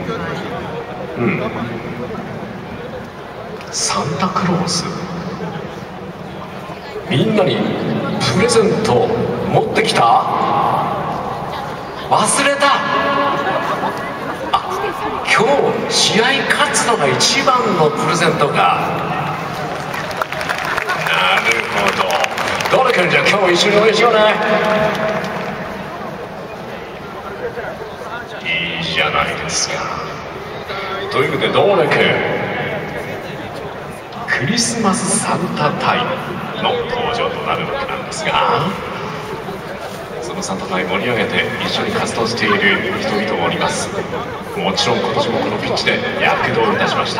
うん、サンタクロース、みんなにプレゼント持ってきた？忘れた。あ、今日試合勝つのが一番のプレゼントか。なるほど。どれくん、じゃあ今日一緒に応援しようね。いいじゃないですか。ということでどれくん、クリスマスサンタタイムの登場となるわけなんですが、そのサンタタイムを盛り上げて一緒に活動している人々もおります。もちろん今年もこのピッチで躍動いたしました。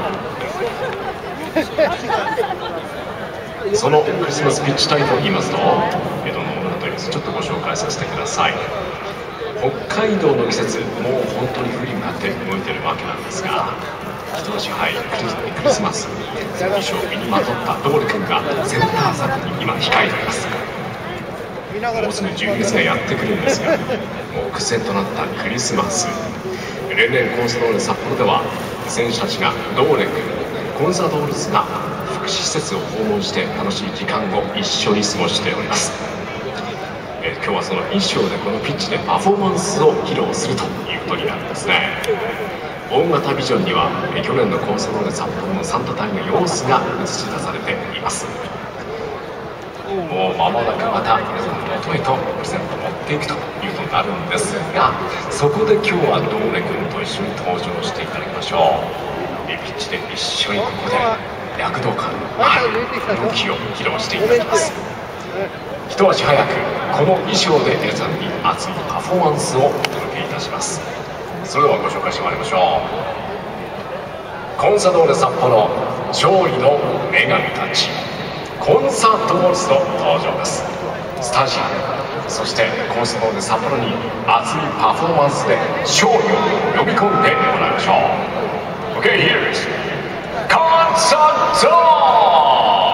そのクリスマスピッチタイと言いますと、江戸のものだと言います。ちょっとご紹介させてください。北海道の季節、もう本当に冬になって動いてるわけなんですが、一足早いクリスマス衣装を身にまとったドール君がセンターサーに今控えています。もうすぐ12月がやってくるんですが、目前となったクリスマス、例年コンサドーレ札幌では選手たちがドーレ君、コンサドールズが福祉施設を訪問して楽しい時間を一緒に過ごしております。今日はその衣装でこのピッチでパフォーマンスを披露するということになるんですね。大型ビジョンには去年のコンサドーレ札幌のサンタタイの様子が映し出されています。もう間もなくまた皆さんの元へとプレゼントを持っていくということになるんですが、そこで今日はドーレ君と一緒に登場していただきましょう。ピッチで一緒にここで躍動感のある動きを披露していただきます。一足早くこの衣装で皆さんに熱いパフォーマンスをお届けいたします。それではご紹介してまいりましょう。コンサドーレ札幌勝利の女神たち、コンサドールズの登場です。スタジアム、そしてコンサドーレ札幌に熱いパフォーマンスで勝利を呼び込んでもらいましょう。 OK, here's コンサドール。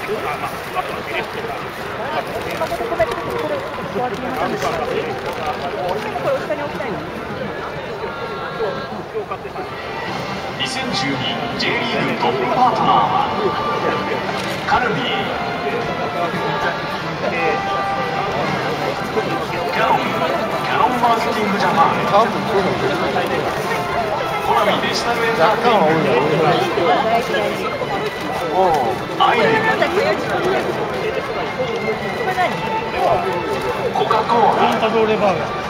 2012J リーグトップパートナーはカルビー、キャノンマーケティングジャパン、コナミデジタルエンターテインメント、アイレン、コカ・コーラ。